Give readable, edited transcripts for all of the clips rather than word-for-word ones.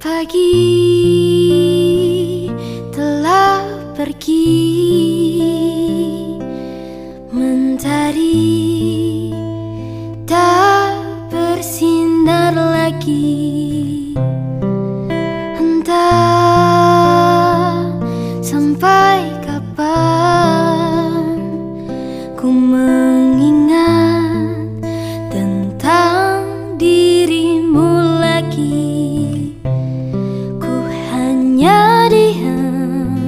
Pagi telah pergi, mentari tak bersinar lagi. Entah sampai kapan ku mengingat tentang dirimu lagi. Hanya diam,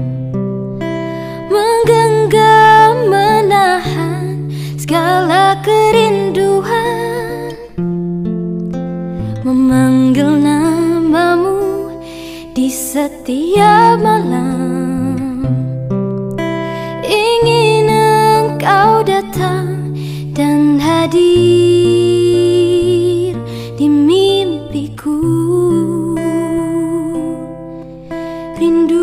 menggenggam, menahan segala kerinduan, memanggil namamu di setiap malam. Ingin engkau datang dan hadir di mimpiku. Rindu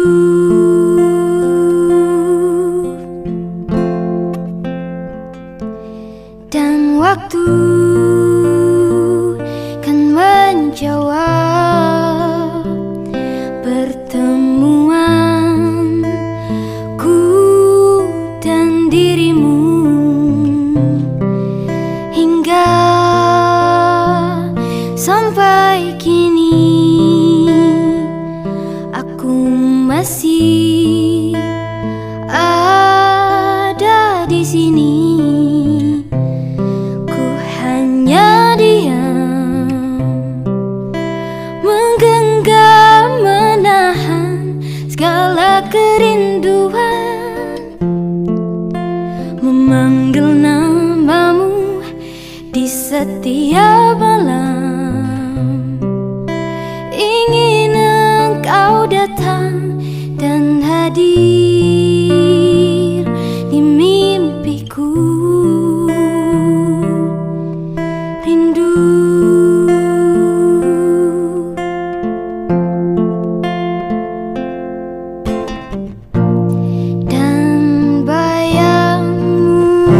dan waktu kan menjawab pertemuanku dan dirimu. Hingga sampai kini masih ada di sini. Ku hanya diam, menggenggam, menahan segala kerinduan, memanggil namamu di setiap malam. Ingin engkau datang dan hadir di mimpiku. Rindu dan bayangmu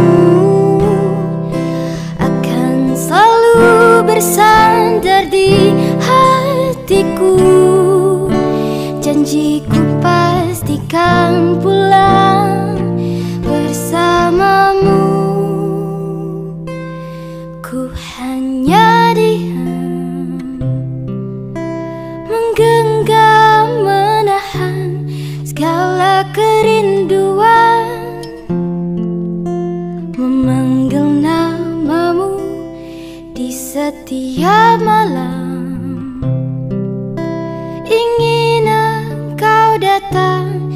akan selalu bersandar di hatiku. Janjiku pastikan pulang bersamamu. Ku hanya diam, menggenggam, menahan segala kerinduan, memanggil namamu di setiap malam. Ingin engkau datang